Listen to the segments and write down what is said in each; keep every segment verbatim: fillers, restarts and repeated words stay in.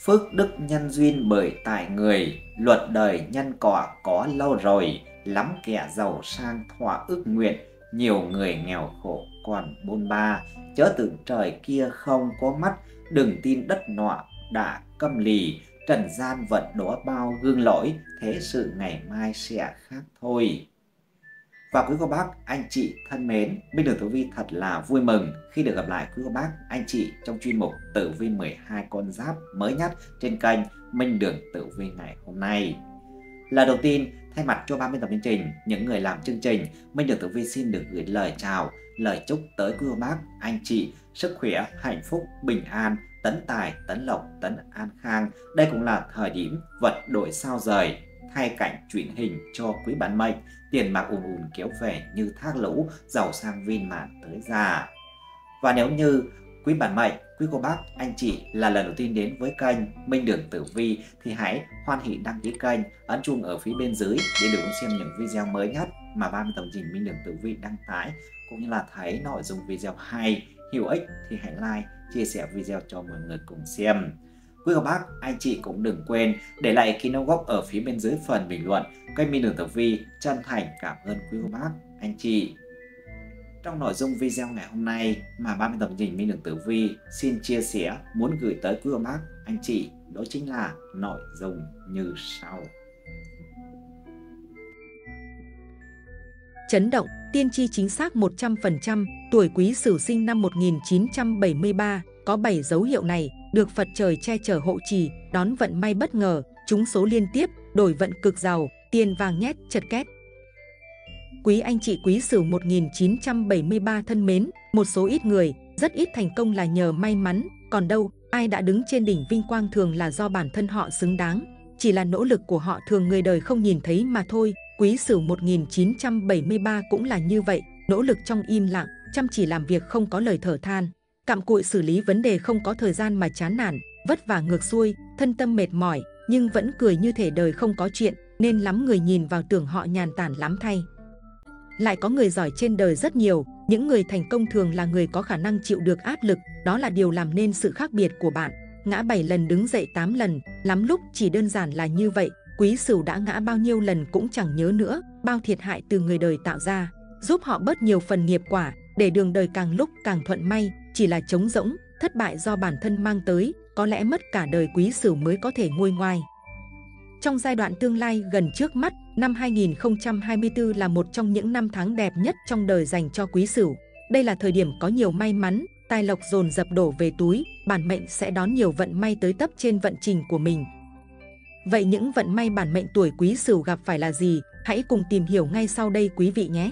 Phước đức nhân duyên bởi tại người, luật đời nhân quả có lâu rồi, lắm kẻ giàu sang thỏa ước nguyện, nhiều người nghèo khổ còn bôn ba. Chớ tưởng trời kia không có mắt, đừng tin đất nọ đã câm lì, trần gian vận đổ bao gương lỗi, thế sự ngày mai sẽ khác thôi. Và quý cô bác, anh chị thân mến, Minh Đường Tử Vi thật là vui mừng khi được gặp lại quý cô bác, anh chị trong chuyên mục Tử Vi mười hai con giáp mới nhất trên kênh Minh Đường Tử Vi ngày hôm nay. Lần đầu tiên, thay mặt cho ban biên tập chương trình, những người làm chương trình, Minh Đường Tử Vi xin được gửi lời chào, lời chúc tới quý cô bác, anh chị sức khỏe, hạnh phúc, bình an, tấn tài, tấn lộc, tấn an khang. Đây cũng là thời điểm vật đổi sao rời, thay cảnh chuyển hình cho quý bản mệnh, tiền bạc ùn ùn kéo về như thác lũ, giàu sang viên mãn tới già. Và nếu như quý bản mệnh, quý cô bác, anh chị là lần đầu tiên đến với kênh Minh Đường Tử Vi thì hãy hoan hỉ đăng ký kênh, ấn chuông ở phía bên dưới để được xem những video mới nhất mà ban biên tập trình Minh Đường Tử Vi đăng tải, cũng như là thấy nội dung video hay, hữu ích thì hãy like, chia sẻ video cho mọi người cùng xem. Quý cô bác, anh chị cũng đừng quên để lại ý kiến đóng góp ở phía bên dưới phần bình luận. Kênh Minh Đường Tử Vi chân thành cảm ơn quý cô bác, anh chị. Trong nội dung video ngày hôm nay mà ban biên tập trình Minh Đường Tử Vi xin chia sẻ, muốn gửi tới quý cô bác, anh chị, đó chính là nội dung như sau. Chấn động, tiên tri chính xác một trăm phần trăm, tuổi Quý Sửu sinh năm một nghìn chín trăm bảy mươi ba, có bảy dấu hiệu này, được Phật trời che chở hộ trì, đón vận may bất ngờ, trúng số liên tiếp, đổi vận cực giàu, tiền vàng nhét chật két. Quý anh chị Quý Sửu một nghìn chín trăm bảy mươi ba thân mến, một số ít người, rất ít thành công là nhờ may mắn, còn đâu, ai đã đứng trên đỉnh vinh quang thường là do bản thân họ xứng đáng, chỉ là nỗ lực của họ thường người đời không nhìn thấy mà thôi. Quý Sửu một nghìn chín trăm bảy mươi ba cũng là như vậy, nỗ lực trong im lặng, chăm chỉ làm việc không có lời thở than, cặm cụi xử lý vấn đề không có thời gian mà chán nản, vất vả ngược xuôi, thân tâm mệt mỏi, nhưng vẫn cười như thể đời không có chuyện, nên lắm người nhìn vào tưởng họ nhàn tản lắm thay. Lại có người giỏi trên đời rất nhiều, những người thành công thường là người có khả năng chịu được áp lực, đó là điều làm nên sự khác biệt của bạn. Ngã bảy lần đứng dậy tám lần, lắm lúc chỉ đơn giản là như vậy. Quý Sửu đã ngã bao nhiêu lần cũng chẳng nhớ nữa, bao thiệt hại từ người đời tạo ra, giúp họ bớt nhiều phần nghiệp quả, để đường đời càng lúc càng thuận may, chỉ là trống rỗng, thất bại do bản thân mang tới, có lẽ mất cả đời Quý Sửu mới có thể nguôi ngoai. Trong giai đoạn tương lai gần trước mắt, năm hai nghìn không trăm hai mươi tư là một trong những năm tháng đẹp nhất trong đời dành cho Quý Sửu. Đây là thời điểm có nhiều may mắn, tài lộc dồn dập đổ về túi, bản mệnh sẽ đón nhiều vận may tới tấp trên vận trình của mình. Vậy những vận may bản mệnh tuổi Quý Sửu gặp phải là gì? Hãy cùng tìm hiểu ngay sau đây quý vị nhé!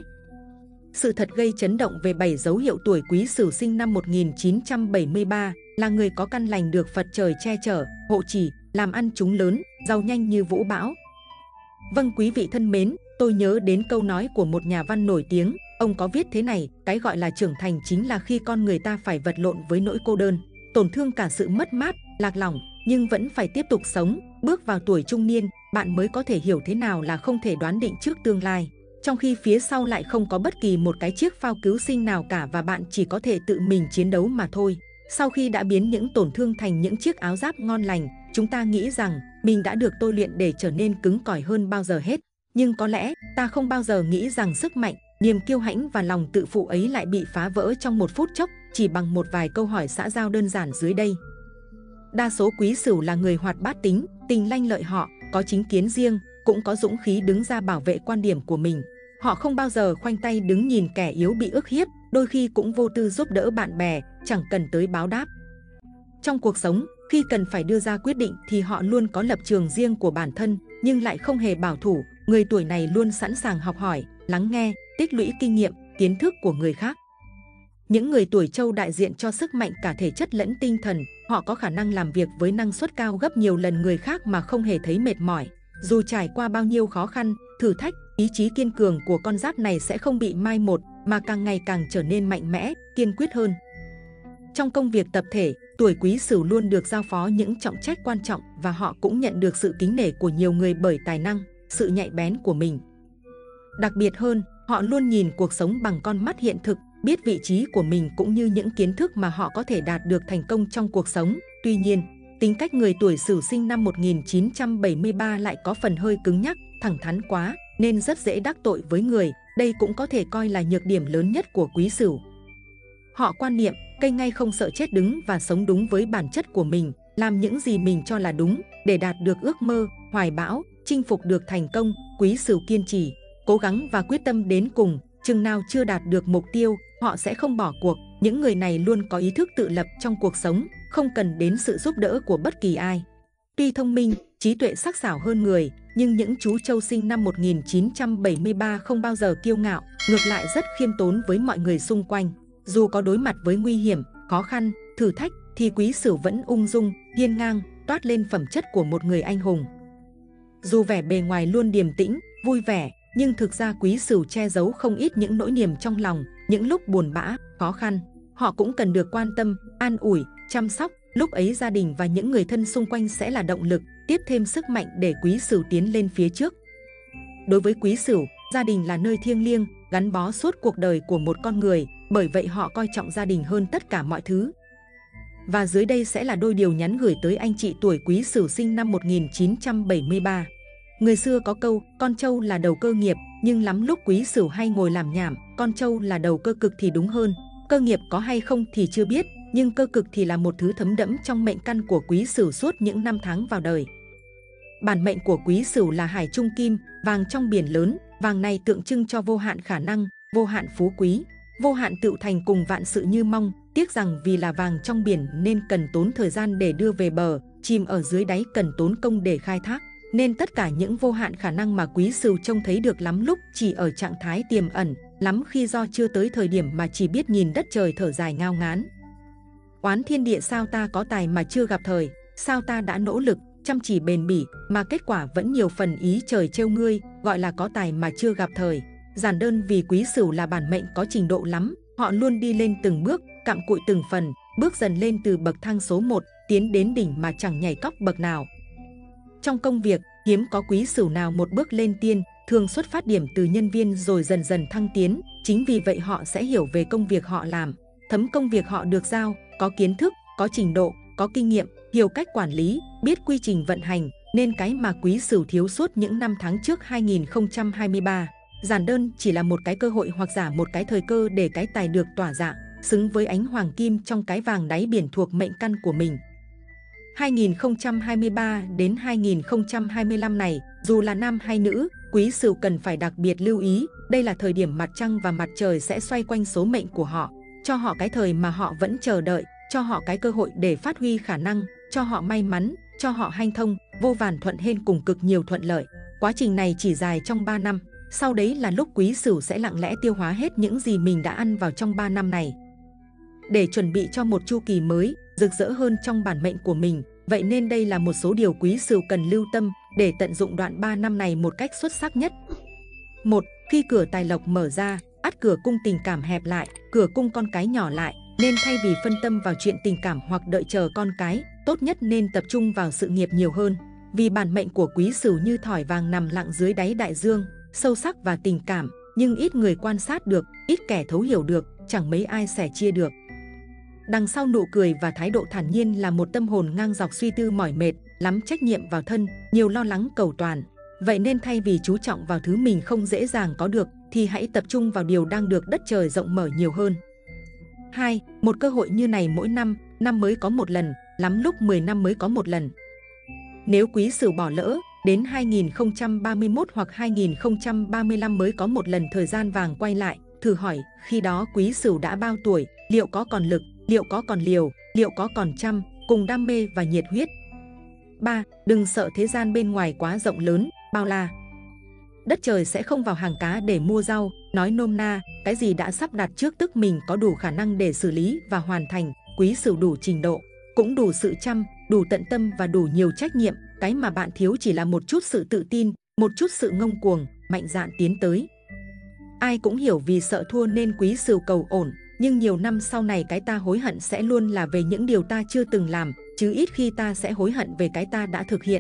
Sự thật gây chấn động về bảy dấu hiệu tuổi Quý Sửu sinh năm một nghìn chín trăm bảy mươi ba, là người có căn lành được Phật trời che chở, hộ trì, làm ăn trúng lớn, giàu nhanh như vũ bão. Vâng quý vị thân mến, tôi nhớ đến câu nói của một nhà văn nổi tiếng, ông có viết thế này: cái gọi là trưởng thành chính là khi con người ta phải vật lộn với nỗi cô đơn, tổn thương cả sự mất mát, lạc lõng, nhưng vẫn phải tiếp tục sống. Bước vào tuổi trung niên, bạn mới có thể hiểu thế nào là không thể đoán định trước tương lai, trong khi phía sau lại không có bất kỳ một cái chiếc phao cứu sinh nào cả và bạn chỉ có thể tự mình chiến đấu mà thôi. Sau khi đã biến những tổn thương thành những chiếc áo giáp ngon lành, chúng ta nghĩ rằng mình đã được tôi luyện để trở nên cứng cỏi hơn bao giờ hết. Nhưng có lẽ ta không bao giờ nghĩ rằng sức mạnh, niềm kiêu hãnh và lòng tự phụ ấy lại bị phá vỡ trong một phút chốc chỉ bằng một vài câu hỏi xã giao đơn giản dưới đây. Đa số Quý Sửu là người hoạt bát tính, tình lanh lợi, họ có chính kiến riêng, cũng có dũng khí đứng ra bảo vệ quan điểm của mình. Họ không bao giờ khoanh tay đứng nhìn kẻ yếu bị ức hiếp, đôi khi cũng vô tư giúp đỡ bạn bè, chẳng cần tới báo đáp. Trong cuộc sống, khi cần phải đưa ra quyết định thì họ luôn có lập trường riêng của bản thân, nhưng lại không hề bảo thủ. Người tuổi này luôn sẵn sàng học hỏi, lắng nghe, tích lũy kinh nghiệm, kiến thức của người khác. Những người tuổi Trâu đại diện cho sức mạnh cả thể chất lẫn tinh thần, họ có khả năng làm việc với năng suất cao gấp nhiều lần người khác mà không hề thấy mệt mỏi. Dù trải qua bao nhiêu khó khăn, thử thách, ý chí kiên cường của con giáp này sẽ không bị mai một, mà càng ngày càng trở nên mạnh mẽ, kiên quyết hơn. Trong công việc tập thể, tuổi Quý Sửu luôn được giao phó những trọng trách quan trọng và họ cũng nhận được sự kính nể của nhiều người bởi tài năng, sự nhạy bén của mình. Đặc biệt hơn, họ luôn nhìn cuộc sống bằng con mắt hiện thực, biết vị trí của mình cũng như những kiến thức mà họ có thể đạt được thành công trong cuộc sống. Tuy nhiên, Tính cách người tuổi Sửu sinh năm một nghìn chín trăm bảy mươi ba lại có phần hơi cứng nhắc, thẳng thắn quá, nên rất dễ đắc tội với người. Đây cũng có thể coi là nhược điểm lớn nhất của Quý Sửu. Họ quan niệm, cây ngay không sợ chết đứng và sống đúng với bản chất của mình, làm những gì mình cho là đúng để đạt được ước mơ, hoài bão, chinh phục được thành công. Quý Sửu kiên trì, cố gắng và quyết tâm đến cùng, chừng nào chưa đạt được mục tiêu, họ sẽ không bỏ cuộc. Những người này luôn có ý thức tự lập trong cuộc sống, không cần đến sự giúp đỡ của bất kỳ ai. Tuy thông minh, trí tuệ sắc sảo hơn người, nhưng những chú trâu sinh năm một nghìn chín trăm bảy mươi ba không bao giờ kiêu ngạo, ngược lại rất khiêm tốn với mọi người xung quanh. Dù có đối mặt với nguy hiểm, khó khăn, thử thách, thì Quý Sửu vẫn ung dung, hiên ngang, toát lên phẩm chất của một người anh hùng. Dù vẻ bề ngoài luôn điềm tĩnh, vui vẻ, nhưng thực ra Quý Sửu che giấu không ít những nỗi niềm trong lòng. Những lúc buồn bã, khó khăn, họ cũng cần được quan tâm, an ủi, chăm sóc. Lúc ấy gia đình và những người thân xung quanh sẽ là động lực, tiếp thêm sức mạnh để Quý Sửu tiến lên phía trước. Đối với Quý Sửu, gia đình là nơi thiêng liêng, gắn bó suốt cuộc đời của một con người, bởi vậy họ coi trọng gia đình hơn tất cả mọi thứ. Và dưới đây sẽ là đôi điều nhắn gửi tới anh chị tuổi Quý Sửu sinh năm một nghìn chín trăm bảy mươi ba. Người xưa có câu, con trâu là đầu cơ nghiệp, nhưng lắm lúc Quý Sửu hay ngồi làm nhảm, con trâu là đầu cơ cực thì đúng hơn. Cơ nghiệp có hay không thì chưa biết, nhưng cơ cực thì là một thứ thấm đẫm trong mệnh căn của Quý Sửu suốt những năm tháng vào đời. Bản mệnh của Quý Sửu là hải trung kim, vàng trong biển lớn. Vàng này tượng trưng cho vô hạn khả năng, vô hạn phú quý, vô hạn tựu thành cùng vạn sự như mong. Tiếc rằng vì là vàng trong biển nên cần tốn thời gian để đưa về bờ, chìm ở dưới đáy cần tốn công để khai thác. Nên tất cả những vô hạn khả năng mà Quý Sửu trông thấy được lắm lúc chỉ ở trạng thái tiềm ẩn, lắm khi do chưa tới thời điểm mà chỉ biết nhìn đất trời thở dài ngao ngán. Oán thiên địa sao ta có tài mà chưa gặp thời, sao ta đã nỗ lực, chăm chỉ bền bỉ mà kết quả vẫn nhiều phần ý trời trêu ngươi, gọi là có tài mà chưa gặp thời. Giản đơn vì Quý Sửu là bản mệnh có trình độ lắm, họ luôn đi lên từng bước, cặm cụi từng phần, bước dần lên từ bậc thang số một, tiến đến đỉnh mà chẳng nhảy cóc bậc nào. Trong công việc, hiếm có Quý Sửu nào một bước lên tiên, thường xuất phát điểm từ nhân viên rồi dần dần thăng tiến. Chính vì vậy họ sẽ hiểu về công việc họ làm, thấm công việc họ được giao, có kiến thức, có trình độ, có kinh nghiệm, hiểu cách quản lý, biết quy trình vận hành, nên cái mà Quý Sửu thiếu suốt những năm tháng trước hai nghìn không trăm hai mươi ba, giản đơn chỉ là một cái cơ hội hoặc giả một cái thời cơ để cái tài được tỏa dạng, xứng với ánh hoàng kim trong cái vàng đáy biển thuộc mệnh căn của mình. hai nghìn không trăm hai mươi ba đến hai nghìn không trăm hai mươi lăm này, dù là nam hay nữ, Quý Sửu cần phải đặc biệt lưu ý, đây là thời điểm mặt trăng và mặt trời sẽ xoay quanh số mệnh của họ, cho họ cái thời mà họ vẫn chờ đợi, cho họ cái cơ hội để phát huy khả năng, cho họ may mắn, cho họ hanh thông, vô vàn thuận hên cùng cực nhiều thuận lợi. Quá trình này chỉ dài trong ba năm, sau đấy là lúc Quý Sửu sẽ lặng lẽ tiêu hóa hết những gì mình đã ăn vào trong ba năm này. Để chuẩn bị cho một chu kỳ mới, rực rỡ hơn trong bản mệnh của mình, vậy nên đây là một số điều Quý Sửu cần lưu tâm để tận dụng đoạn ba năm này một cách xuất sắc nhất. một. Khi cửa tài lộc mở ra, ắt cửa cung tình cảm hẹp lại, cửa cung con cái nhỏ lại, nên thay vì phân tâm vào chuyện tình cảm hoặc đợi chờ con cái, tốt nhất nên tập trung vào sự nghiệp nhiều hơn. Vì bản mệnh của Quý Sửu như thỏi vàng nằm lặng dưới đáy đại dương, sâu sắc và tình cảm, nhưng ít người quan sát được, ít kẻ thấu hiểu được, chẳng mấy ai sẻ chia được. Đằng sau nụ cười và thái độ thản nhiên là một tâm hồn ngang dọc suy tư mỏi mệt, lắm trách nhiệm vào thân, nhiều lo lắng cầu toàn. Vậy nên thay vì chú trọng vào thứ mình không dễ dàng có được, thì hãy tập trung vào điều đang được đất trời rộng mở nhiều hơn. hai. Một cơ hội như này mỗi năm, năm mới có một lần, lắm lúc mười năm mới có một lần. Nếu Quý Sửu bỏ lỡ, đến hai nghìn không trăm ba mươi mốt hoặc hai nghìn không trăm ba mươi lăm mới có một lần thời gian vàng quay lại, thử hỏi khi đó Quý Sửu đã bao tuổi, liệu có còn lực, liệu có còn liều, liệu có còn chăm, cùng đam mê và nhiệt huyết. ba. Đừng sợ thế gian bên ngoài quá rộng lớn, bao la. Đất trời sẽ không vào hàng cá để mua rau, nói nôm na, cái gì đã sắp đặt trước tức mình có đủ khả năng để xử lý và hoàn thành. Quý Sửu đủ trình độ, cũng đủ sự chăm, đủ tận tâm và đủ nhiều trách nhiệm. Cái mà bạn thiếu chỉ là một chút sự tự tin, một chút sự ngông cuồng, mạnh dạn tiến tới. Ai cũng hiểu vì sợ thua nên Quý Sửu cầu ổn, nhưng nhiều năm sau này cái ta hối hận sẽ luôn là về những điều ta chưa từng làm, chứ ít khi ta sẽ hối hận về cái ta đã thực hiện.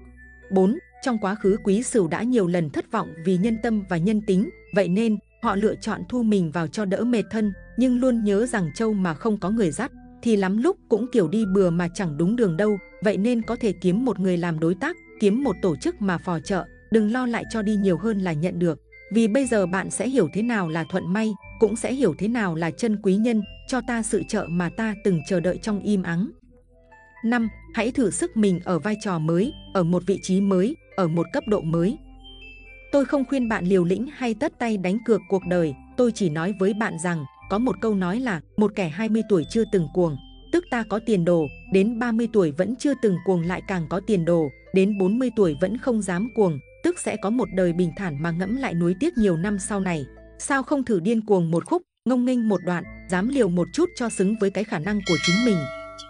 bốn. Trong quá khứ Quý Sửu đã nhiều lần thất vọng vì nhân tâm và nhân tính, vậy nên họ lựa chọn thu mình vào cho đỡ mệt thân, nhưng luôn nhớ rằng trâu mà không có người dắt, thì lắm lúc cũng kiểu đi bừa mà chẳng đúng đường đâu. Vậy nên có thể kiếm một người làm đối tác, kiếm một tổ chức mà phò trợ, đừng lo lại cho đi nhiều hơn là nhận được. Vì bây giờ bạn sẽ hiểu thế nào là thuận may, cũng sẽ hiểu thế nào là chân quý nhân, cho ta sự trợ mà ta từng chờ đợi trong im ắng. năm. Hãy thử sức mình ở vai trò mới, ở một vị trí mới, ở một cấp độ mới. Tôi không khuyên bạn liều lĩnh hay tất tay đánh cược cuộc đời, tôi chỉ nói với bạn rằng, có một câu nói là, một kẻ hai mươi tuổi chưa từng cuồng, tức ta có tiền đồ, đến ba mươi tuổi vẫn chưa từng cuồng lại càng có tiền đồ, đến bốn mươi tuổi vẫn không dám cuồng, tức sẽ có một đời bình thản mà ngẫm lại nuối tiếc nhiều năm sau này. Sao không thử điên cuồng một khúc, ngông nghênh một đoạn, dám liều một chút cho xứng với cái khả năng của chính mình.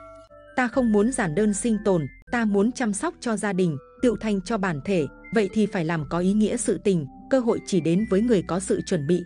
Ta không muốn giản đơn sinh tồn, ta muốn chăm sóc cho gia đình, tựu thành cho bản thể, vậy thì phải làm có ý nghĩa sự tình, cơ hội chỉ đến với người có sự chuẩn bị.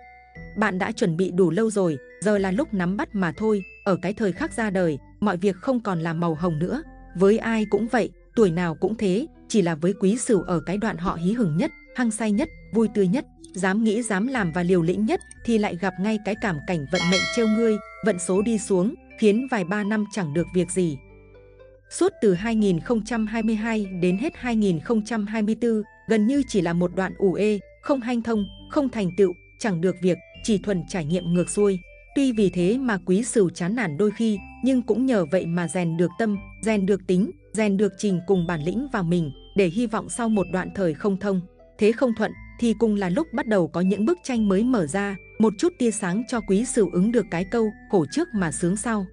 Bạn đã chuẩn bị đủ lâu rồi, giờ là lúc nắm bắt mà thôi. Ở cái thời khắc ra đời, mọi việc không còn là màu hồng nữa. Với ai cũng vậy, tuổi nào cũng thế, chỉ là với Quý Sửu ở cái đoạn họ hí hửng nhất, hăng say nhất, vui tươi nhất, dám nghĩ dám làm và liều lĩnh nhất, thì lại gặp ngay cái cảm cảnh vận mệnh trêu ngươi, vận số đi xuống, khiến vài ba năm chẳng được việc gì. Suốt từ hai nghìn không trăm hai mươi hai đến hết hai nghìn không trăm hai mươi tư, gần như chỉ là một đoạn ủ ê, không hanh thông, không thành tựu, chẳng được việc, chỉ thuần trải nghiệm ngược xuôi. Tuy vì thế mà Quý Sửu chán nản đôi khi, nhưng cũng nhờ vậy mà rèn được tâm, rèn được tính, rèn được trình cùng bản lĩnh vào mình, để hy vọng sau một đoạn thời không thông, thế không thuận, thì cùng là lúc bắt đầu có những bức tranh mới mở ra, một chút tia sáng cho Quý Sửu ứng được cái câu khổ trước mà sướng sau.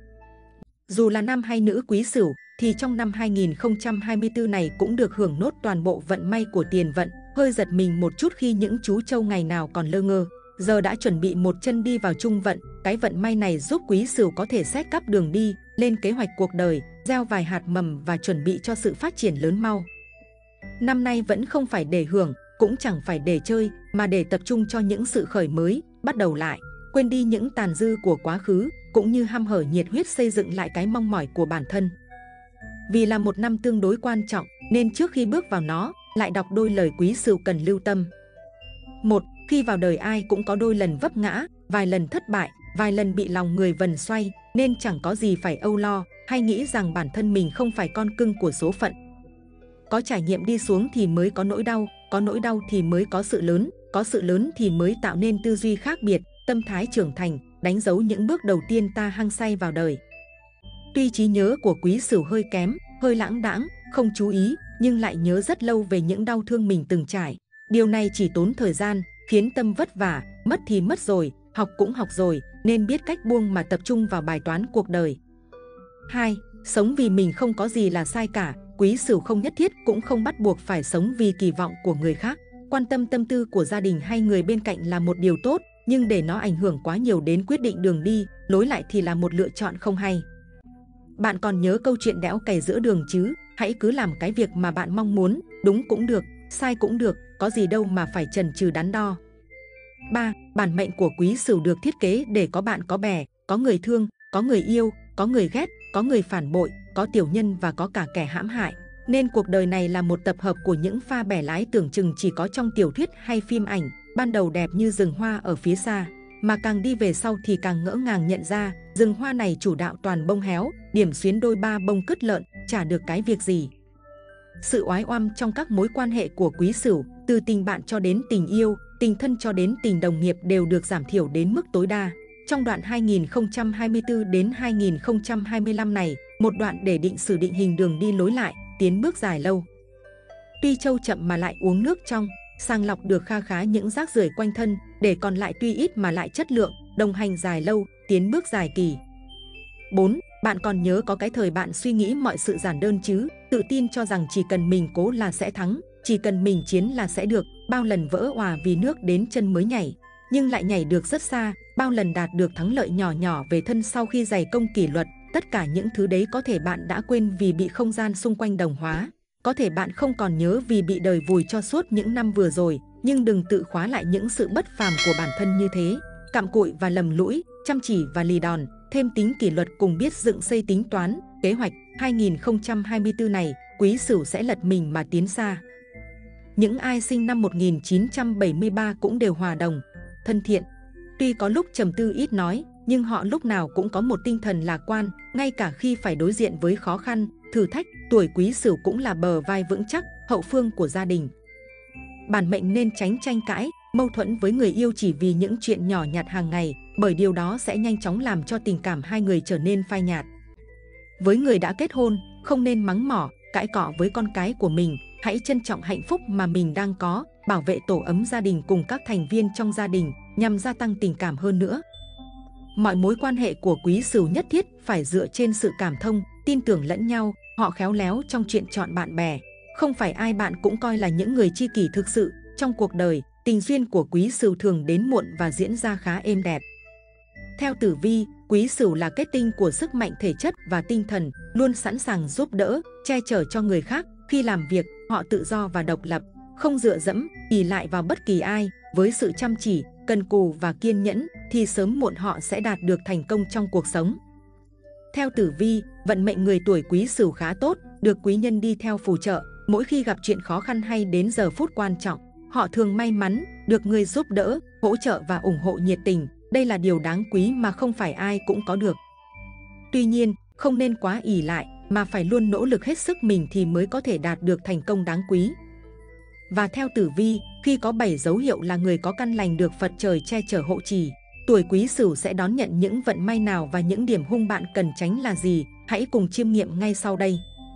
Dù là nam hay nữ Quý Sửu, thì trong năm hai nghìn không trăm hai mươi tư này cũng được hưởng nốt toàn bộ vận may của tiền vận, hơi giật mình một chút khi những chú trâu ngày nào còn lơ ngơ, giờ đã chuẩn bị một chân đi vào trung vận. Cái vận may này giúp Quý Sửu có thể xét cắp đường đi, lên kế hoạch cuộc đời, gieo vài hạt mầm và chuẩn bị cho sự phát triển lớn mau. Năm nay vẫn không phải để hưởng, cũng chẳng phải để chơi, mà để tập trung cho những sự khởi mới, bắt đầu lại, quên đi những tàn dư của quá khứ, cũng như hăm hở nhiệt huyết xây dựng lại cái mong mỏi của bản thân. Vì là một năm tương đối quan trọng, nên trước khi bước vào nó, lại đọc đôi lời Quý Sửu cần lưu tâm. Một. Khi vào đời ai cũng có đôi lần vấp ngã, vài lần thất bại, vài lần bị lòng người vần xoay, nên chẳng có gì phải âu lo, hay nghĩ rằng bản thân mình không phải con cưng của số phận. Có trải nghiệm đi xuống thì mới có nỗi đau, có nỗi đau thì mới có sự lớn, có sự lớn thì mới tạo nên tư duy khác biệt, tâm thái trưởng thành, đánh dấu những bước đầu tiên ta hăng say vào đời. Tuy trí nhớ của Quý Sửu hơi kém, hơi lãng đãng, không chú ý, nhưng lại nhớ rất lâu về những đau thương mình từng trải. Điều này chỉ tốn thời gian, khiến tâm vất vả, mất thì mất rồi, học cũng học rồi, nên biết cách buông mà tập trung vào bài toán cuộc đời. Hai. Sống vì mình không có gì là sai cả, Quý Sửu không nhất thiết cũng không bắt buộc phải sống vì kỳ vọng của người khác. Quan tâm tâm tư của gia đình hay người bên cạnh là một điều tốt, nhưng để nó ảnh hưởng quá nhiều đến quyết định đường đi, lối lại thì là một lựa chọn không hay. Bạn còn nhớ câu chuyện đẽo cày giữa đường chứ? Hãy cứ làm cái việc mà bạn mong muốn, đúng cũng được, sai cũng được, có gì đâu mà phải chần chừ đắn đo. Ba. Bản mệnh của Quý Sửu được thiết kế để có bạn có bè, có người thương, có người yêu, có người ghét, có người phản bội, có tiểu nhân và có cả kẻ hãm hại. Nên cuộc đời này là một tập hợp của những pha bẻ lái tưởng chừng chỉ có trong tiểu thuyết hay phim ảnh, ban đầu đẹp như rừng hoa ở phía xa, mà càng đi về sau thì càng ngỡ ngàng nhận ra, rừng hoa này chủ đạo toàn bông héo, điểm xuyến đôi ba bông cứt lợn, chả được cái việc gì. Sự oái oăm trong các mối quan hệ của Quý Sửu, từ tình bạn cho đến tình yêu, tình thân cho đến tình đồng nghiệp đều được giảm thiểu đến mức tối đa. Trong đoạn hai nghìn không trăm hai mươi tư đến hai nghìn không trăm hai mươi lăm này, một đoạn để định sử định hình đường đi lối lại, tiến bước dài lâu. Tuy trâu chậm mà lại uống nước trong, sàng lọc được kha khá những rác rưởi quanh thân, để còn lại tuy ít mà lại chất lượng, đồng hành dài lâu, tiến bước dài kỳ. Bốn. Bạn còn nhớ có cái thời bạn suy nghĩ mọi sự giản đơn chứ, tự tin cho rằng chỉ cần mình cố là sẽ thắng, chỉ cần mình chiến là sẽ được, bao lần vỡ òa vì nước đến chân mới nhảy, nhưng lại nhảy được rất xa, bao lần đạt được thắng lợi nhỏ nhỏ về thân sau khi dày công kỷ luật. Tất cả những thứ đấy có thể bạn đã quên vì bị không gian xung quanh đồng hóa, có thể bạn không còn nhớ vì bị đời vùi cho suốt những năm vừa rồi, nhưng đừng tự khóa lại những sự bất phàm của bản thân như thế. Cặm cụi và lầm lũi, chăm chỉ và lì đòn, thêm tính kỷ luật cùng biết dựng xây tính toán, kế hoạch. Hai nghìn không trăm hai mươi tư này, Quý Sửu sẽ lật mình mà tiến xa. Những ai sinh năm một nghìn chín trăm bảy mươi ba cũng đều hòa đồng, thân thiện. Tuy có lúc trầm tư ít nói, nhưng họ lúc nào cũng có một tinh thần lạc quan, ngay cả khi phải đối diện với khó khăn, thử thách. Tuổi Quý Sửu cũng là bờ vai vững chắc, hậu phương của gia đình. Bản mệnh nên tránh tranh cãi, mâu thuẫn với người yêu chỉ vì những chuyện nhỏ nhặt hàng ngày, bởi điều đó sẽ nhanh chóng làm cho tình cảm hai người trở nên phai nhạt. Với người đã kết hôn, không nên mắng mỏ, cãi cọ với con cái của mình, hãy trân trọng hạnh phúc mà mình đang có, bảo vệ tổ ấm gia đình cùng các thành viên trong gia đình, nhằm gia tăng tình cảm hơn nữa. Mọi mối quan hệ của Quý Sửu nhất thiết phải dựa trên sự cảm thông, tin tưởng lẫn nhau, họ khéo léo trong chuyện chọn bạn bè. Không phải ai bạn cũng coi là những người tri kỷ thực sự. Trong cuộc đời, tình duyên của Quý Sửu thường đến muộn và diễn ra khá êm đẹp. Theo tử vi, Quý Sửu là kết tinh của sức mạnh thể chất và tinh thần, luôn sẵn sàng giúp đỡ, che chở cho người khác. Khi làm việc, họ tự do và độc lập, không dựa dẫm, ỷ lại vào bất kỳ ai. Với sự chăm chỉ, cần cù và kiên nhẫn, thì sớm muộn họ sẽ đạt được thành công trong cuộc sống. Theo tử vi, vận mệnh người tuổi Quý Sửu khá tốt, được quý nhân đi theo phù trợ. Mỗi khi gặp chuyện khó khăn hay đến giờ phút quan trọng, họ thường may mắn, được người giúp đỡ, hỗ trợ và ủng hộ nhiệt tình. Đây là điều đáng quý mà không phải ai cũng có được. Tuy nhiên, không nên quá ỷ lại, mà phải luôn nỗ lực hết sức mình thì mới có thể đạt được thành công đáng quý. Và theo tử vi, khi có bảy dấu hiệu là người có căn lành được Phật trời che chở hộ trì, tuổi Quý Sửu sẽ đón nhận những vận may nào và những điểm hung bạn cần tránh là gì? Hãy cùng chiêm nghiệm ngay sau đây.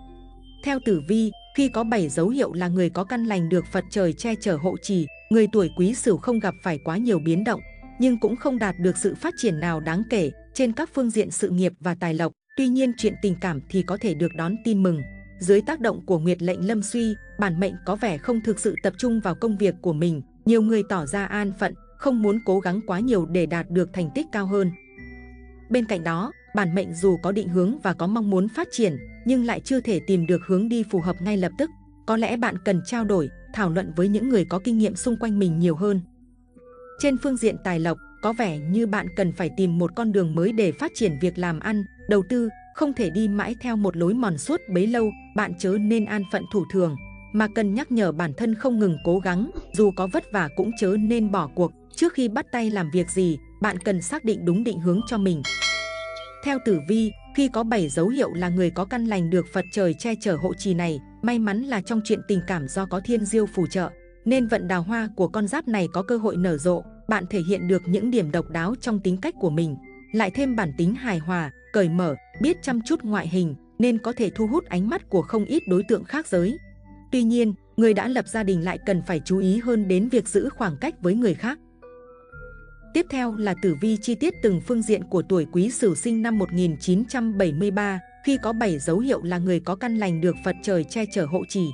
Theo tử vi, khi có bảy dấu hiệu là người có căn lành được Phật trời che chở hộ trì, người tuổi Quý Sửu không gặp phải quá nhiều biến động, nhưng cũng không đạt được sự phát triển nào đáng kể trên các phương diện sự nghiệp và tài lộc. Tuy nhiên, chuyện tình cảm thì có thể được đón tin mừng. Dưới tác động của Nguyệt lệnh lâm suy, bản mệnh có vẻ không thực sự tập trung vào công việc của mình. Nhiều người tỏ ra an phận, không muốn cố gắng quá nhiều để đạt được thành tích cao hơn. Bên cạnh đó, bản mệnh dù có định hướng và có mong muốn phát triển, nhưng lại chưa thể tìm được hướng đi phù hợp ngay lập tức. Có lẽ bạn cần trao đổi, thảo luận với những người có kinh nghiệm xung quanh mình nhiều hơn. Trên phương diện tài lộc, có vẻ như bạn cần phải tìm một con đường mới để phát triển việc làm ăn, đầu tư, không thể đi mãi theo một lối mòn suốt bấy lâu. Bạn chớ nên an phận thủ thường, mà cần nhắc nhở bản thân không ngừng cố gắng, dù có vất vả cũng chớ nên bỏ cuộc. Trước khi bắt tay làm việc gì, bạn cần xác định đúng định hướng cho mình. Theo tử vi, khi có bảy dấu hiệu là người có căn lành được Phật trời che chở hộ trì này, may mắn là trong chuyện tình cảm do có thiên diêu phù trợ, nên vận đào hoa của con giáp này có cơ hội nở rộ. Bạn thể hiện được những điểm độc đáo trong tính cách của mình, lại thêm bản tính hài hòa, cởi mở, biết chăm chút ngoại hình, nên có thể thu hút ánh mắt của không ít đối tượng khác giới. Tuy nhiên, người đã lập gia đình lại cần phải chú ý hơn đến việc giữ khoảng cách với người khác. Tiếp theo là tử vi chi tiết từng phương diện của tuổi Quý Sửu sinh năm một nghìn chín trăm bảy mươi ba, khi có bảy dấu hiệu là người có căn lành được Phật trời che chở hộ trì.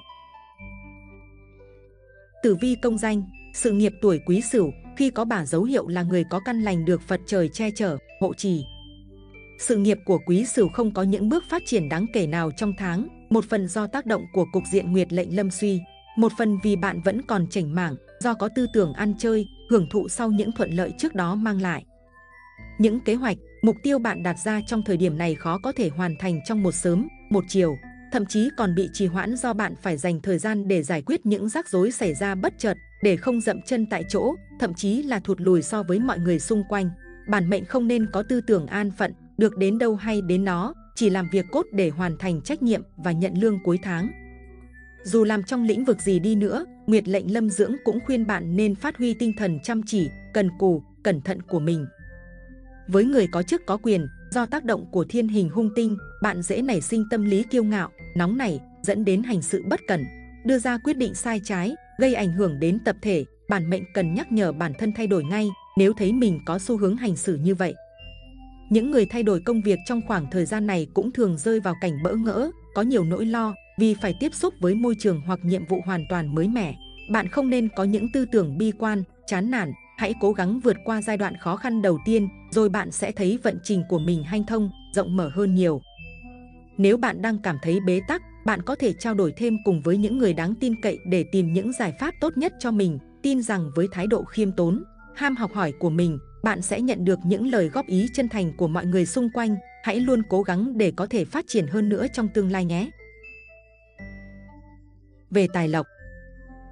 Tử vi công danh, sự nghiệp tuổi Quý Sửu, khi có bả dấu hiệu là người có căn lành được Phật trời che chở, hộ trì. Sự nghiệp của Quý Sửu không có những bước phát triển đáng kể nào trong tháng, một phần do tác động của cục diện Nguyệt lệnh lâm suy, một phần vì bạn vẫn còn chểnh mảng, do có tư tưởng ăn chơi, hưởng thụ sau những thuận lợi trước đó mang lại. Những kế hoạch, mục tiêu bạn đặt ra trong thời điểm này khó có thể hoàn thành trong một sớm, một chiều, thậm chí còn bị trì hoãn do bạn phải dành thời gian để giải quyết những rắc rối xảy ra bất chợt, để không dậm chân tại chỗ, thậm chí là thụt lùi so với mọi người xung quanh. Bản mệnh không nên có tư tưởng an phận, được đến đâu hay đến đó, chỉ làm việc cốt để hoàn thành trách nhiệm và nhận lương cuối tháng. Dù làm trong lĩnh vực gì đi nữa, Nguyệt lệnh lâm dưỡng cũng khuyên bạn nên phát huy tinh thần chăm chỉ, cần cù, cẩn thận của mình. Với người có chức có quyền, do tác động của thiên hình hung tinh, bạn dễ nảy sinh tâm lý kiêu ngạo, nóng nảy, dẫn đến hành sự bất cẩn, đưa ra quyết định sai trái, gây ảnh hưởng đến tập thể. Bản mệnh cần nhắc nhở bản thân thay đổi ngay nếu thấy mình có xu hướng hành xử như vậy. Những người thay đổi công việc trong khoảng thời gian này cũng thường rơi vào cảnh bỡ ngỡ, có nhiều nỗi lo vì phải tiếp xúc với môi trường hoặc nhiệm vụ hoàn toàn mới mẻ. Bạn không nên có những tư tưởng bi quan, chán nản, hãy cố gắng vượt qua giai đoạn khó khăn đầu tiên, rồi bạn sẽ thấy vận trình của mình hanh thông, rộng mở hơn nhiều. Nếu bạn đang cảm thấy bế tắc, bạn có thể trao đổi thêm cùng với những người đáng tin cậy để tìm những giải pháp tốt nhất cho mình. Tin rằng với thái độ khiêm tốn, ham học hỏi của mình, bạn sẽ nhận được những lời góp ý chân thành của mọi người xung quanh. Hãy luôn cố gắng để có thể phát triển hơn nữa trong tương lai nhé. Về tài lộc,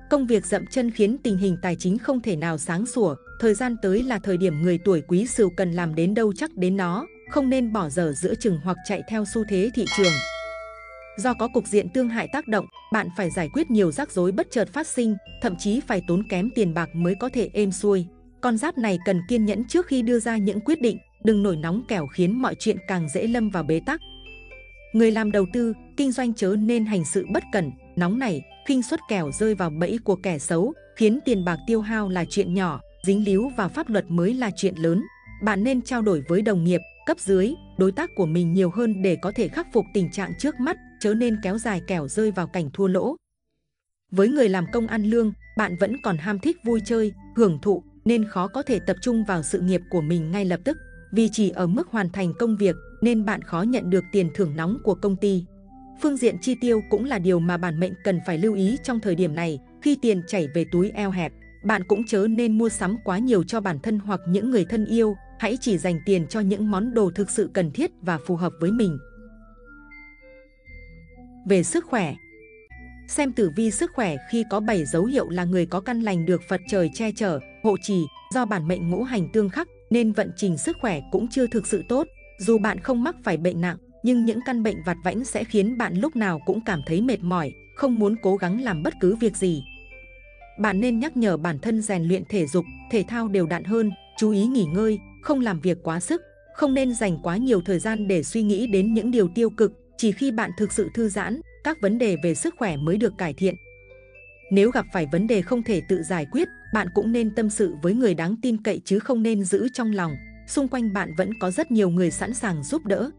Công việc dậm chân khiến tình hình tài chính không thể nào sáng sủa. Thời gian tới là thời điểm người tuổi Quý Sửu cần làm đến đâu chắc đến đó, không nên bỏ dở giữa chừng hoặc chạy theo xu thế thị trường. Do có cục diện tương hại tác động, bạn phải giải quyết nhiều rắc rối bất chợt phát sinh, thậm chí phải tốn kém tiền bạc mới có thể êm xuôi. Con giáp này cần kiên nhẫn trước khi đưa ra những quyết định, đừng nổi nóng kẻo khiến mọi chuyện càng dễ lâm vào bế tắc. Người làm đầu tư, kinh doanh chớ nên hành sự bất cẩn, nóng nảy, khinh suất kẻo rơi vào bẫy của kẻ xấu, khiến tiền bạc tiêu hao là chuyện nhỏ, dính líu vào pháp luật mới là chuyện lớn. Bạn nên trao đổi với đồng nghiệp, cấp dưới, đối tác của mình nhiều hơn để có thể khắc phục tình trạng trước mắt, chớ nên kéo dài kẻo rơi vào cảnh thua lỗ. Với người làm công ăn lương, bạn vẫn còn ham thích vui chơi, hưởng thụ, nên khó có thể tập trung vào sự nghiệp của mình ngay lập tức. Vì chỉ ở mức hoàn thành công việc nên bạn khó nhận được tiền thưởng nóng của công ty. Phương diện chi tiêu cũng là điều mà bản mệnh cần phải lưu ý trong thời điểm này. Khi tiền chảy về túi eo hẹp, bạn cũng chớ nên mua sắm quá nhiều cho bản thân hoặc những người thân yêu. Hãy chỉ dành tiền cho những món đồ thực sự cần thiết và phù hợp với mình. Về sức khỏe, xem tử vi sức khỏe khi có bảy dấu hiệu là người có căn lành được Phật trời che chở, hộ trì. Do bản mệnh ngũ hành tương khắc nên vận trình sức khỏe cũng chưa thực sự tốt. Dù bạn không mắc phải bệnh nặng, nhưng những căn bệnh vặt vãnh sẽ khiến bạn lúc nào cũng cảm thấy mệt mỏi, không muốn cố gắng làm bất cứ việc gì. Bạn nên nhắc nhở bản thân rèn luyện thể dục, thể thao đều đặn hơn, chú ý nghỉ ngơi, không làm việc quá sức, không nên dành quá nhiều thời gian để suy nghĩ đến những điều tiêu cực. Chỉ khi bạn thực sự thư giãn, các vấn đề về sức khỏe mới được cải thiện. Nếu gặp phải vấn đề không thể tự giải quyết, bạn cũng nên tâm sự với người đáng tin cậy chứ không nên giữ trong lòng. Xung quanh bạn vẫn có rất nhiều người sẵn sàng giúp đỡ.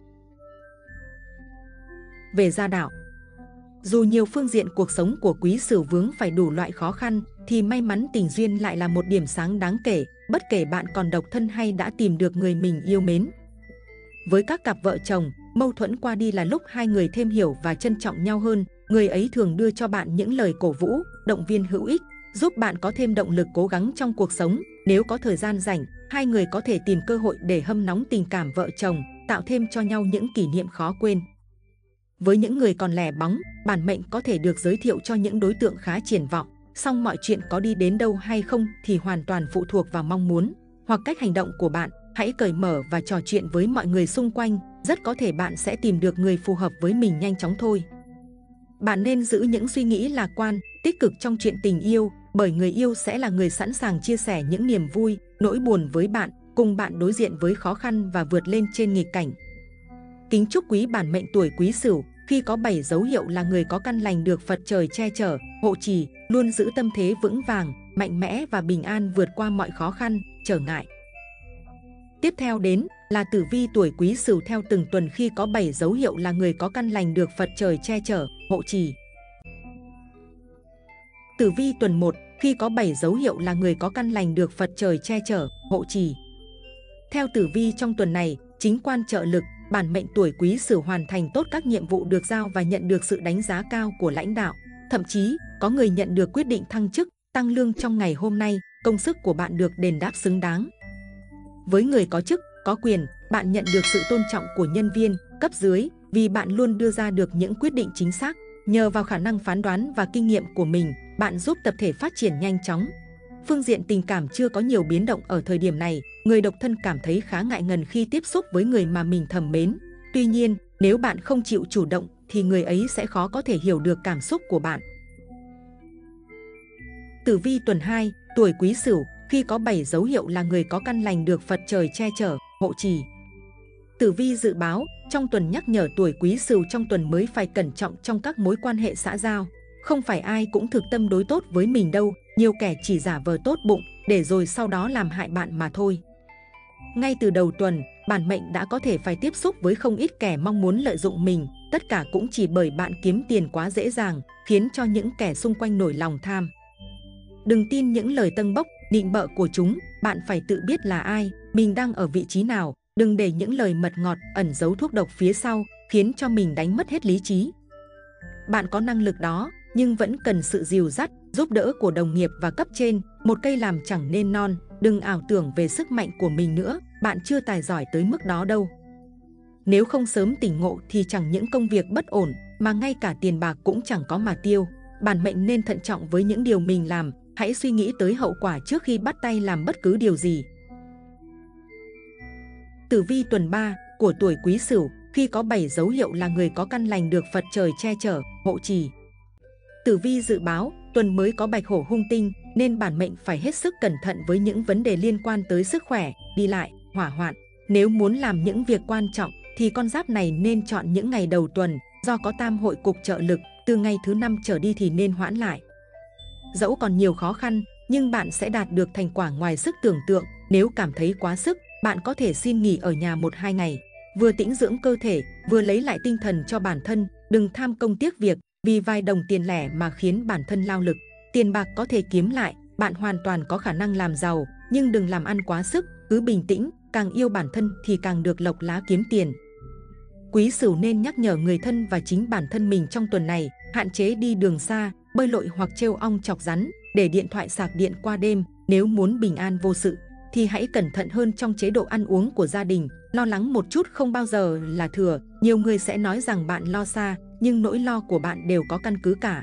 Về gia đạo, dù nhiều phương diện cuộc sống của Quý Sửu vướng phải đủ loại khó khăn, thì may mắn tình duyên lại là một điểm sáng đáng kể, bất kể bạn còn độc thân hay đã tìm được người mình yêu mến. Với các cặp vợ chồng, mâu thuẫn qua đi là lúc hai người thêm hiểu và trân trọng nhau hơn. Người ấy thường đưa cho bạn những lời cổ vũ, động viên hữu ích, giúp bạn có thêm động lực cố gắng trong cuộc sống. Nếu có thời gian rảnh, hai người có thể tìm cơ hội để hâm nóng tình cảm vợ chồng, tạo thêm cho nhau những kỷ niệm khó quên. Với những người còn lẻ bóng, bản mệnh có thể được giới thiệu cho những đối tượng khá triển vọng. Song mọi chuyện có đi đến đâu hay không thì hoàn toàn phụ thuộc vào mong muốn hoặc cách hành động của bạn. Hãy cởi mở và trò chuyện với mọi người xung quanh, rất có thể bạn sẽ tìm được người phù hợp với mình nhanh chóng thôi. Bạn nên giữ những suy nghĩ lạc quan, tích cực trong chuyện tình yêu, bởi người yêu sẽ là người sẵn sàng chia sẻ những niềm vui, nỗi buồn với bạn, cùng bạn đối diện với khó khăn và vượt lên trên nghịch cảnh. Kính chúc quý bản mệnh tuổi Quý Sửu khi có bảy dấu hiệu là người có căn lành được Phật trời che chở, hộ trì, luôn giữ tâm thế vững vàng, mạnh mẽ và bình an vượt qua mọi khó khăn, trở ngại. Tiếp theo đến là tử vi tuổi Quý Sửu theo từng tuần khi có bảy dấu hiệu là người có căn lành được Phật trời che chở, hộ trì. Tử vi tuần một khi có bảy dấu hiệu là người có căn lành được Phật trời che chở, hộ trì. Theo tử vi trong tuần này, chính quan trợ lực, bản mệnh tuổi Quý Sửu hoàn thành tốt các nhiệm vụ được giao và nhận được sự đánh giá cao của lãnh đạo. Thậm chí, có người nhận được quyết định thăng chức, tăng lương trong ngày hôm nay, công sức của bạn được đền đáp xứng đáng. Với người có chức, có quyền, bạn nhận được sự tôn trọng của nhân viên, cấp dưới vì bạn luôn đưa ra được những quyết định chính xác. Nhờ vào khả năng phán đoán và kinh nghiệm của mình, bạn giúp tập thể phát triển nhanh chóng. Phương diện tình cảm chưa có nhiều biến động ở thời điểm này, người độc thân cảm thấy khá ngại ngần khi tiếp xúc với người mà mình thầm mến. Tuy nhiên, nếu bạn không chịu chủ động thì người ấy sẽ khó có thể hiểu được cảm xúc của bạn. Tử vi tuần hai, tuổi Quý Sửu khi có bảy dấu hiệu là người có căn lành được Phật trời che chở, hộ trì. Tử vi dự báo, trong tuần nhắc nhở tuổi Quý Sửu trong tuần mới phải cẩn trọng trong các mối quan hệ xã giao. Không phải ai cũng thực tâm đối tốt với mình đâu, nhiều kẻ chỉ giả vờ tốt bụng, để rồi sau đó làm hại bạn mà thôi. Ngay từ đầu tuần, bản mệnh đã có thể phải tiếp xúc với không ít kẻ mong muốn lợi dụng mình, tất cả cũng chỉ bởi bạn kiếm tiền quá dễ dàng, khiến cho những kẻ xung quanh nổi lòng tham. Đừng tin những lời tâng bốc, nịnh bợ của chúng, bạn phải tự biết là ai, mình đang ở vị trí nào, đừng để những lời mật ngọt ẩn giấu thuốc độc phía sau, khiến cho mình đánh mất hết lý trí. Bạn có năng lực đó, nhưng vẫn cần sự dìu dắt, giúp đỡ của đồng nghiệp và cấp trên. Một cây làm chẳng nên non, đừng ảo tưởng về sức mạnh của mình nữa, bạn chưa tài giỏi tới mức đó đâu. Nếu không sớm tỉnh ngộ thì chẳng những công việc bất ổn, mà ngay cả tiền bạc cũng chẳng có mà tiêu. bản mệnh nên thận trọng với những điều mình làm, hãy suy nghĩ tới hậu quả trước khi bắt tay làm bất cứ điều gì. Tử vi tuần ba của tuổi Quý Sửu, khi có bảy dấu hiệu là người có căn lành được Phật trời che chở, hộ trì. Tử vi dự báo, tuần mới có bạch hổ hung tinh nên bản mệnh phải hết sức cẩn thận với những vấn đề liên quan tới sức khỏe, đi lại, hỏa hoạn. Nếu muốn làm những việc quan trọng thì con giáp này nên chọn những ngày đầu tuần, do có tam hội cục trợ lực, từ ngày thứ năm trở đi thì nên hoãn lại. Dẫu còn nhiều khó khăn, nhưng bạn sẽ đạt được thành quả ngoài sức tưởng tượng. Nếu cảm thấy quá sức, bạn có thể xin nghỉ ở nhà một hai ngày, vừa tĩnh dưỡng cơ thể, vừa lấy lại tinh thần cho bản thân. Đừng tham công tiếc việc, vì vài đồng tiền lẻ mà khiến bản thân lao lực. Tiền bạc có thể kiếm lại, bạn hoàn toàn có khả năng làm giàu, nhưng đừng làm ăn quá sức, cứ bình tĩnh, càng yêu bản thân thì càng được lộc lá kiếm tiền. Quý Sửu nên nhắc nhở người thân và chính bản thân mình trong tuần này, hạn chế đi đường xa, bơi lội hoặc trêu ong chọc rắn, để điện thoại sạc điện qua đêm. Nếu muốn bình an vô sự thì hãy cẩn thận hơn trong chế độ ăn uống của gia đình. Lo lắng một chút không bao giờ là thừa. Nhiều người sẽ nói rằng bạn lo xa, nhưng nỗi lo của bạn đều có căn cứ cả.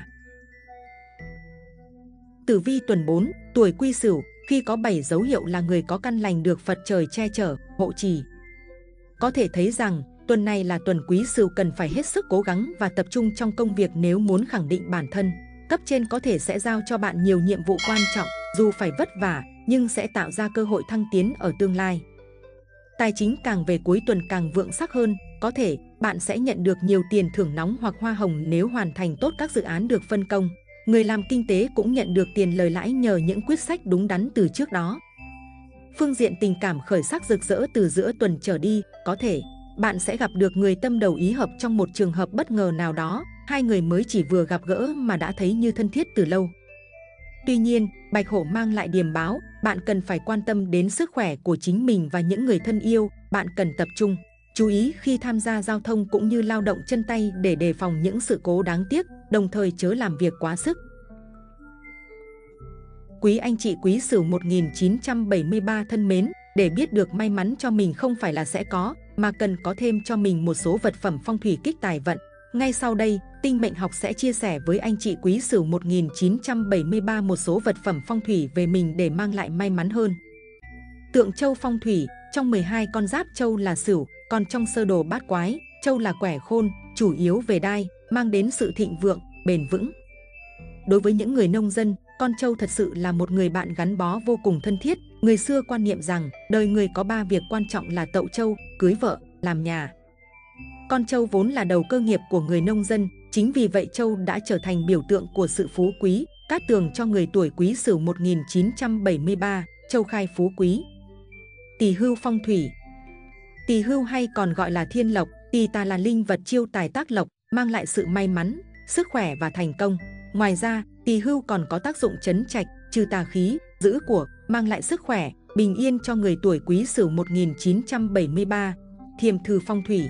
Tử vi tuần bốn, tuổi Quý Sửu, khi có bảy dấu hiệu là người có căn lành được Phật trời che chở, hộ trì. Có thể thấy rằng tuần này là tuần Quý Sửu cần phải hết sức cố gắng và tập trung trong công việc nếu muốn khẳng định bản thân. Cấp trên có thể sẽ giao cho bạn nhiều nhiệm vụ quan trọng, dù phải vất vả nhưng sẽ tạo ra cơ hội thăng tiến ở tương lai. Tài chính càng về cuối tuần càng vượng sắc hơn, có thể bạn sẽ nhận được nhiều tiền thưởng nóng hoặc hoa hồng nếu hoàn thành tốt các dự án được phân công. Người làm kinh tế cũng nhận được tiền lời lãi nhờ những quyết sách đúng đắn từ trước đó. Phương diện tình cảm khởi sắc rực rỡ từ giữa tuần trở đi, có thể bạn sẽ gặp được người tâm đầu ý hợp trong một trường hợp bất ngờ nào đó. Hai người mới chỉ vừa gặp gỡ mà đã thấy như thân thiết từ lâu. Tuy nhiên, bạch hổ mang lại điềm báo, bạn cần phải quan tâm đến sức khỏe của chính mình và những người thân yêu. Bạn cần tập trung, chú ý khi tham gia giao thông cũng như lao động chân tay để đề phòng những sự cố đáng tiếc, đồng thời chớ làm việc quá sức. Quý anh chị Quý Sửu một nghìn chín trăm bảy mươi ba thân mến, để biết được may mắn cho mình không phải là sẽ có, mà cần có thêm cho mình một số vật phẩm phong thủy kích tài vận. Ngay sau đây, Tinh Mệnh Học sẽ chia sẻ với anh chị Quý Sửu một nghìn chín trăm bảy mươi ba một số vật phẩm phong thủy về mình để mang lại may mắn hơn. Tượng Châu phong thủy, trong mười hai con giáp Châu là Sửu, còn trong sơ đồ bát quái, Châu là quẻ khôn, chủ yếu về đai, mang đến sự thịnh vượng, bền vững. Đối với những người nông dân, con trâu thật sự là một người bạn gắn bó vô cùng thân thiết. Người xưa quan niệm rằng đời người có ba việc quan trọng là tậu trâu, cưới vợ, làm nhà. Con trâu vốn là đầu cơ nghiệp của người nông dân, chính vì vậy trâu đã trở thành biểu tượng của sự phú quý. Cát tường cho người tuổi Quý Sửu một nghìn chín trăm bảy mươi ba, trâu khai phú quý. Tỳ hưu phong thủy. Tỳ hưu hay còn gọi là thiên lộc, tỳ tà là linh vật chiêu tài tác lộc, mang lại sự may mắn, sức khỏe và thành công. Ngoài ra, tỳ hưu còn có tác dụng trấn trạch, trừ tà khí, giữ của, mang lại sức khỏe, bình yên cho người tuổi Quý Sửu một nghìn chín trăm bảy mươi ba. Thiềm thừ phong thủy.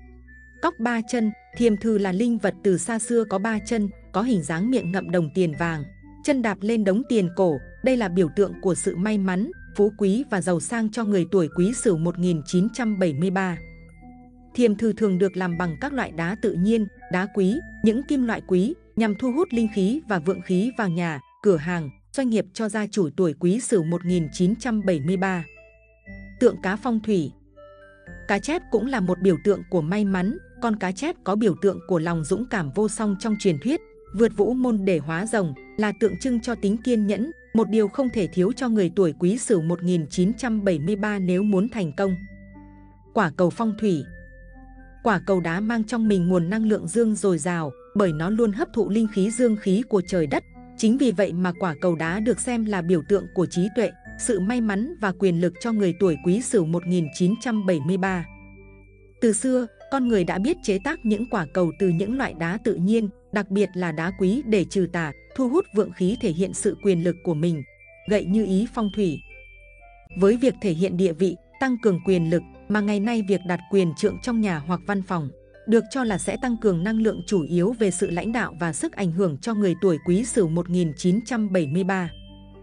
Cóc ba chân, thiềm thừ là linh vật từ xa xưa có ba chân, có hình dáng miệng ngậm đồng tiền vàng, chân đạp lên đống tiền cổ. Đây là biểu tượng của sự may mắn, phú quý và giàu sang cho người tuổi Quý Sửu một nghìn chín trăm bảy mươi ba. Thiềm thừ thường được làm bằng các loại đá tự nhiên, đá quý, những kim loại quý, nhằm thu hút linh khí và vượng khí vào nhà, cửa hàng, doanh nghiệp cho gia chủ tuổi Quý Sửu một nghìn chín trăm bảy mươi ba. Tượng cá phong thủy. Cá chép cũng là một biểu tượng của may mắn, con cá chép có biểu tượng của lòng dũng cảm vô song trong truyền thuyết, vượt vũ môn để hóa rồng, là tượng trưng cho tính kiên nhẫn, một điều không thể thiếu cho người tuổi Quý Sửu một nghìn chín trăm bảy mươi ba nếu muốn thành công. Quả cầu phong thủy. Quả cầu đá mang trong mình nguồn năng lượng dương dồi dào, bởi nó luôn hấp thụ linh khí dương khí của trời đất. Chính vì vậy mà quả cầu đá được xem là biểu tượng của trí tuệ, sự may mắn và quyền lực cho người tuổi Quý Sửu một nghìn chín trăm bảy mươi ba. Từ xưa, con người đã biết chế tác những quả cầu từ những loại đá tự nhiên, đặc biệt là đá quý để trừ tà, thu hút vượng khí thể hiện sự quyền lực của mình. Gậy như ý phong thủy. Với việc thể hiện địa vị, tăng cường quyền lực, mà ngày nay việc đặt quyền trượng trong nhà hoặc văn phòng được cho là sẽ tăng cường năng lượng chủ yếu về sự lãnh đạo và sức ảnh hưởng cho người tuổi Quý Sửu một nghìn chín trăm bảy mươi ba.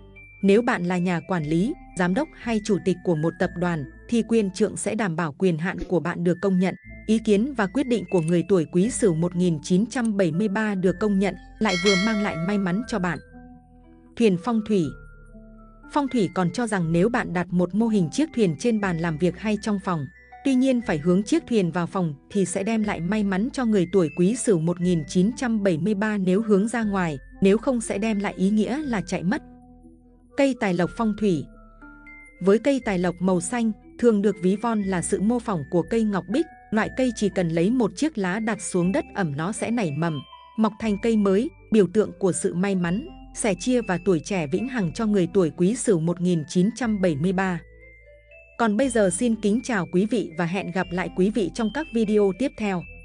Nếu bạn là nhà quản lý, giám đốc hay chủ tịch của một tập đoàn, thì quyền trượng sẽ đảm bảo quyền hạn của bạn được công nhận. Ý kiến và quyết định của người tuổi Quý Sửu một nghìn chín trăm bảy mươi ba được công nhận, lại vừa mang lại may mắn cho bạn. Thuyền phong thủy. Phong thủy còn cho rằng nếu bạn đặt một mô hình chiếc thuyền trên bàn làm việc hay trong phòng, tuy nhiên phải hướng chiếc thuyền vào phòng thì sẽ đem lại may mắn cho người tuổi Quý Sửu một nghìn chín trăm bảy mươi ba nếu hướng ra ngoài, nếu không sẽ đem lại ý nghĩa là chạy mất. Cây tài lộc phong thủy. Với cây tài lộc màu xanh, thường được ví von là sự mô phỏng của cây ngọc bích. Loại cây chỉ cần lấy một chiếc lá đặt xuống đất ẩm nó sẽ nảy mầm, mọc thành cây mới, biểu tượng của sự may mắn, sẻ chia và tuổi trẻ vĩnh hằng cho người tuổi Quý Sửu một nghìn chín trăm bảy mươi ba. Còn bây giờ xin kính chào quý vị và hẹn gặp lại quý vị trong các video tiếp theo.